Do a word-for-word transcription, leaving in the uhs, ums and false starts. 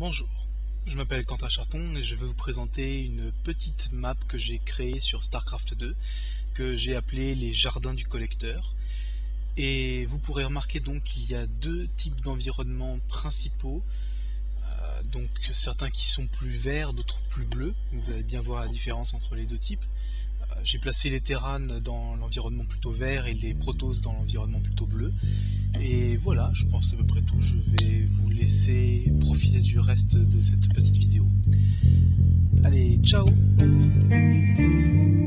Bonjour, je m'appelle Quentin Charton et je vais vous présenter une petite map que j'ai créée sur StarCraft deux que j'ai appelée les Jardins du Collecteur. Et vous pourrez remarquer donc qu'il y a deux types d'environnements principaux, euh, donc certains qui sont plus verts, d'autres plus bleus. Vous allez bien voir la différence entre les deux types. Euh, j'ai placé les Terrans dans l'environnement plutôt vert et les Protoss dans l'environnement plutôt bleu. Et voilà, je pense c'est à peu près tout. Je vais vous laisser profiter du reste de cette petite vidéo. Allez, ciao!